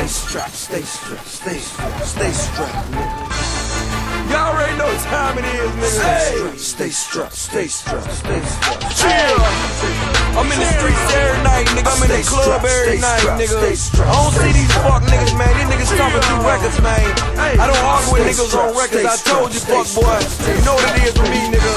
Stay strapped, stay strapped, stay strapped, nigga. Y'all already know what time it is, nigga. Stay strapped, stay strapped, stay strapped. Chill. I'm in the streets every night, nigga. I'm in the club every night, nigga. I don't see these fuck niggas, man. These niggas talking through records, man. I don't argue with niggas on records. I told you, fuck boy. You know what it is with me, nigga.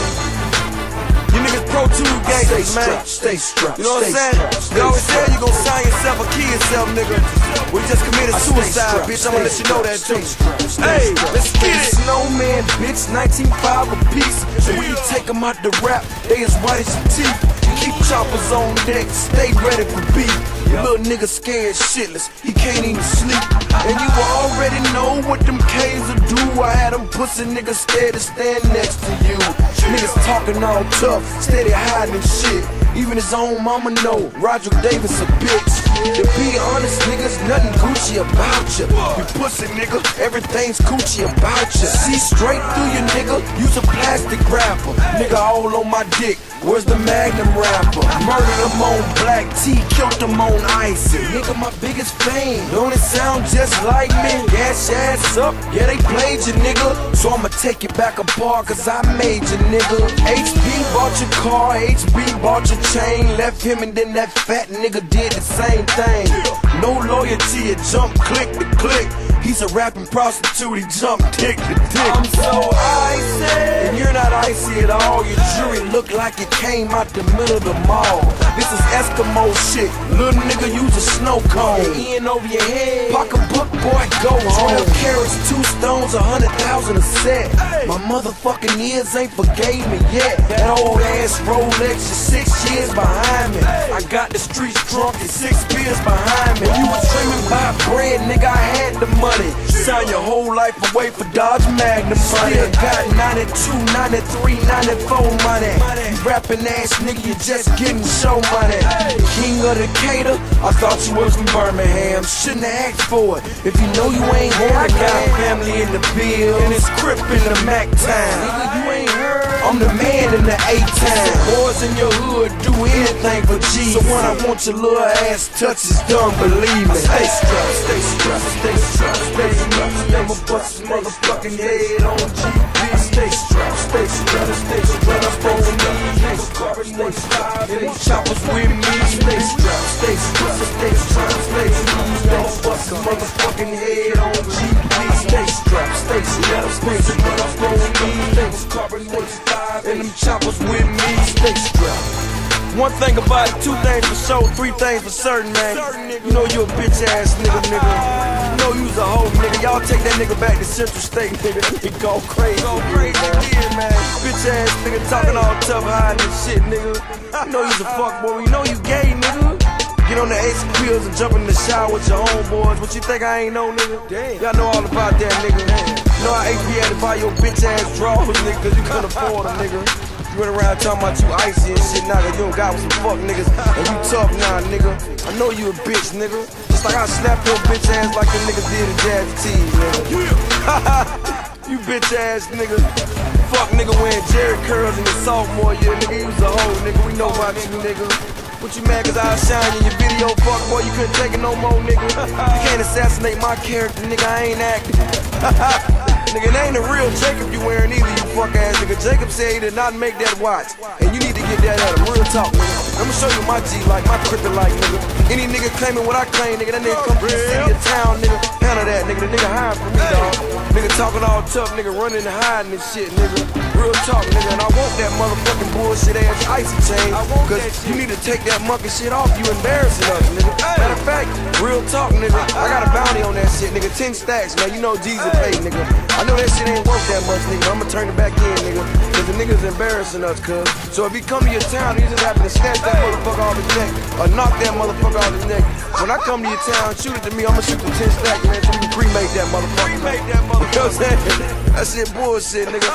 You niggas Pro 2 gangsters, man. Stay strapped. You know what I'm saying? You always say you gon' sign yourself or kill yourself, nigga. We just committed suicide, bitch. I'ma let you know that too. Hey, let's get it. Snowman, bitch, 19.5 a piece. So when you take them out the rap, they as white as your teeth. Keep choppers on deck, stay ready for beef. Little nigga scared shitless, he can't even sleep. And you already know what them K's will do. I had them pussy niggas scared to stand next to you. Niggas talking all tough, steady hiding shit. Even his own mama know Roger Davis a bitch. To be honest, niggas, nothing Gucci about you. You pussy nigga, everything's Gucci about you. See straight through you, nigga, use a plastic rapper. Nigga all on my dick, where's the Magnum rapper? Murdered him on Black T, killed him on Icy. Nigga, my biggest fame, don't it sound just like me? Gas your ass up, yeah they played you, nigga. So I'ma take it back apart, cause I made you, nigga. HB bought your car, HB bought your chain. Left him and then that fat nigga did the same thing. No loyalty, it jump click to click. He's a rapping prostitute, he jump dick to dick. I'm so icy, and you're not icy at all. Your jewelry look like it came out the middle of the mall. This is Eskimo shit, little nigga use a snow cone. In over your head, pocketbook boy, go home. 12 carats, 2 stones, 100,000 a set. My motherfucking ears ain't forgave me yet. That old ass Rolex is 6 years behind me. I got the streets drunk and 6 beers behind me. You was dreaming about bread, nigga, I had the money. Sign your whole life away for Dodge Magnum money. Still got 92, 93, 94 money. You rapping ass nigga, you just getting show money. King of Decatur, I thought you was from Birmingham. Shouldn't have asked for it. If you know you ain't here, I got family in the bill, and it's Crip in the Mac time. Nigga, you ain't heard. I'm the man in the A-time. Boys in your hood do anything for G. So when I want your little ass touches done, believe me. Stay strapped, stay strapped, stay strapped, stay strapped. I'ma bust his motherfucking head on GB. Stay strapped, stay strapped, stay strapped. Up on me, stay strapped, and these choppers with me. Stay strapped, stay strapped, stay strapped, stay strapped. I'ma bust his motherfucking head on GB. Stay strapped, stay strapped, stay strapped. Up on me, and them choppers with me. Stay strapped. One thing about it, 2 things for sure, 3 things for certain, man. You know you a bitch ass nigga. You know you's a hoe nigga. Y'all take that nigga back to Central State, nigga. That nigga go crazy. Go crazy, yeah, man. Bitch ass nigga talking all tough, hiding and shit, nigga. You know you's a fuck boy. You know you gay, nigga. Get on the ace pills and jump in the shower with your homeboys. What you think I ain't know, nigga? Damn. Y'all know all about that, nigga. You know how HB had to buy your bitch ass drawers, nigga, cause you couldn't afford them, nigga. You went around talking about you icy and shit now, cause you don't got with some fuck niggas. And you tough now, nigga. I know you a bitch, nigga. Just like I slapped your bitch ass like the nigga did in Jazzy T, nigga. You bitch ass nigga. Fuck nigga wearing Jerry curls in your sophomore year, nigga. You was a hoe, nigga. We know about you, nigga. What you mad cause I shine in your video, fuck boy, you couldn't take it no more, nigga. You can't assassinate my character, nigga, I ain't acting. Nigga, it ain't a real Jacob you wearing either, you fuck ass nigga. Jacob said he did not make that watch, and you need to get that at him, real talk, nigga. I'ma show you my G like, my kryptonite, nigga. Any nigga claiming what I claim, nigga, that nigga come from the city or town, nigga. Handle that, nigga, the nigga hiding from me, dawg. Nigga talking all tough, nigga, running and hiding and shit, nigga. Real talk, nigga, and I want that motherfucking bullshit ass icy chain, cause you need to take that monkey shit off, you embarrassing us, nigga. Matter of fact, real talk, nigga, I got a bounty on that shit, nigga, 10 stacks, man, you know Jesus paid, nigga. I know that shit ain't worth that much, nigga, I'ma turn it back in, nigga, cause the nigga's embarrassing us, cuz. So if he come to your town, he just happen to snatch that motherfucker off his neck, or knock that motherfucker off his neck. When I come to your town, shoot it to me, I'ma shoot the 10 stacks, man, so we can cremate that motherfucker. Cremate that motherfucker. You know what I'm saying? That shit bullshit, nigga.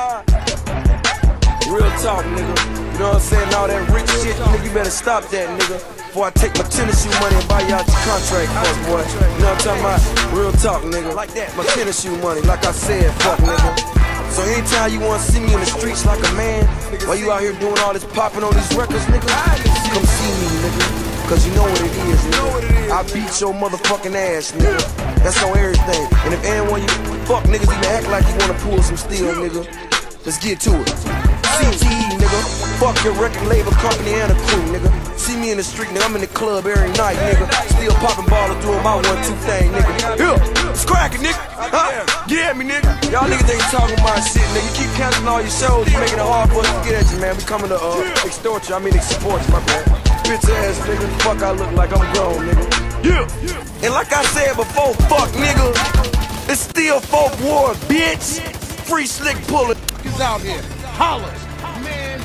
Real talk, nigga. You know what I'm saying? All that rich shit, nigga, you better stop that, nigga. Before I take my tennis shoe money and buy you out your contract, fuck boy. You know what I'm talking about? Real talk, nigga. Like that. My tennis shoe money, like I said, fuck nigga. So anytime you wanna see me in the streets like a man, while you out here doing all this popping on these records, nigga, come see me, nigga. Cause you know what it is, nigga. I beat your motherfucking ass, nigga. That's on everything. And if anyone you fuck niggas even act like you wanna pull some steel, nigga, let's get to it. CTE, nigga. Fuck your record label company and a crew, nigga. See me in the street, nigga. I'm in the club every night, nigga. Still popping baller through my 1-2 thing, nigga. Here, it's cracking, nigga. Huh? Get at me, nigga. Y'all niggas ain't talking my shit, nigga. You keep canceling all your shows, you making it hard for us to get at you, man. We coming to extort you. I mean, support you, my man. Bitch ass nigga. Fuck, I look like I'm grown, nigga. Yeah. And like I said before, fuck, nigga. It's still folk war, bitch. Free slick pulling. Niggas out here. Holla. Man,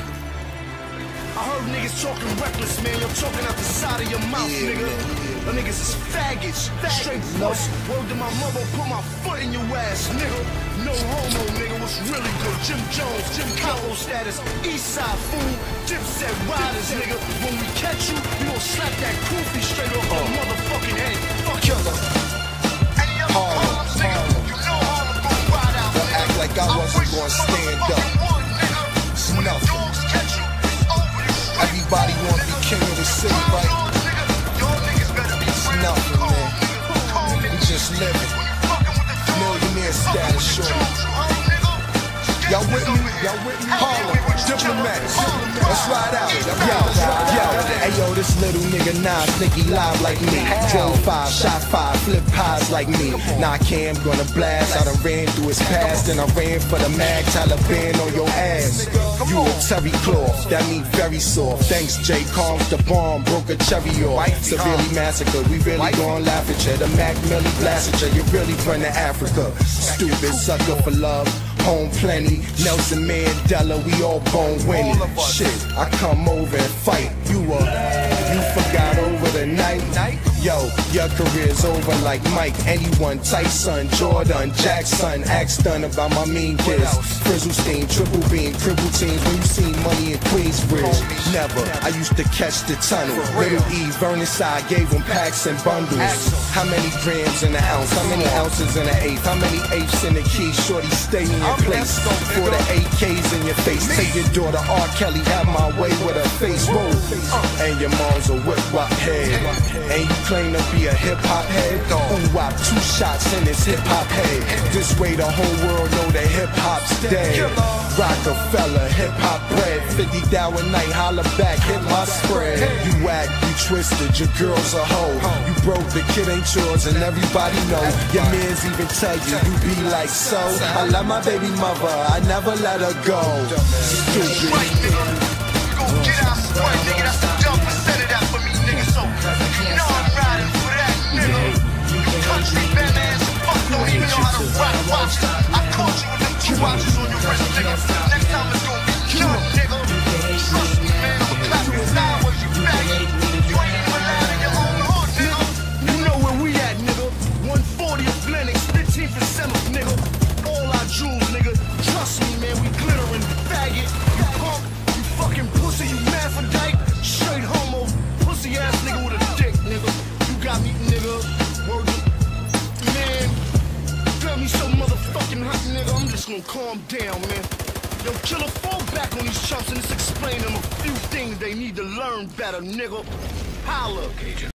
I heard niggas talking reckless, man. You're talking out the side of your mouth, nigga. The niggas is faggots. Straight puss. Word to my mother, put my foot in your ass, nigga. No homo, nigga. What's really good? Jim Jones, Jim Cowell status. Eastside fool. Dipset riders, nigga. When we catch you, we gon' slap that goofy straight off your motherfucking head. Fuck killer. Harlem. You know Harlem gon' ride out. Don't act like I wasn't gonna stand up. It's nothing. Everybody wanna be king of the city, right? It's nothing, man. We just living. Millionaire status, shorty. Y'all with me? Harlem, diplomats. Let's ride out. Yo, hey yo, this little nigga Nas think he live like me. Drove 5, shot 5, flip pies like me. Nah, Cam gonna blast. I done ran through his past, and I ran for the mag. Taliban on your ass. You a terry cloth, that mean very soft. Thanks, J. Combs, the bomb broke a cherry off. Severely massacred, we really gon' laugh at ya. The Mac Millie blasted ya, you really run to Africa. Stupid sucker for love. Home plenty, Nelson Mandela, we all bone winning. Shit, I come over and fight. You forgot over the night. Yo, your career's over like Mike. Anyone, Tyson, Jordan, Jackson. Ask done about my mean kids. Frizzlestein, triple beam, cripple teams. When you seen money in Queensbridge, never. I used to catch the tunnel. Little E, Burnside, gave them packs and bundles. How many grams in an ounce? How many ounces in an eighth? How many eighths in a key? Shorty, stay in your place. For the AKs in your face. Take your daughter, R. Kelly, have my way with her face. Whoa. And your mom's a whip-wop head. And you claim to be a hip-hop head? Ooh-wop, 2 shots in his hip-hop head. This way the whole world know that hip-hop's dead. Rockefeller, hip-hop bread. 50 down a night, holla back, hit my spread. You whack, you twisted, your girl's a hoe. You broke, the kid ain't yours, and everybody know. Your mans even tell you, you be like so. I love my baby mother, I never let her go. Stupid. Right, nigga. You gon' get out the way, nigga. That's the dumb percent of that for me, nigga. So, you know I'm riding for that, nigga. You country bad ass fuck don't even know how to rock watches. I caught you with them 2 watches on your wrist, nigga. Next time it's gon' be killed, nigga. Trust me, man. I'ma clap you sideways, you faggot. You ain't even allowed in your own hood, nigga. You know where we at, nigga. 140th Lennox, 15th and 7th, nigga. All our jewels, nigga. Trust me, man. We glittering, faggot. You punk, you fucking pussy, you Maphrodite. Straight homo, pussy ass nigga with a dick, nigga. You got me, nigga. Word up. Man, got me so motherfucking hot, nigga. I'm just gonna calm down, man. Yo, killer, fall back on these chumps and just explain them a few things they need to learn better, nigga. Holla.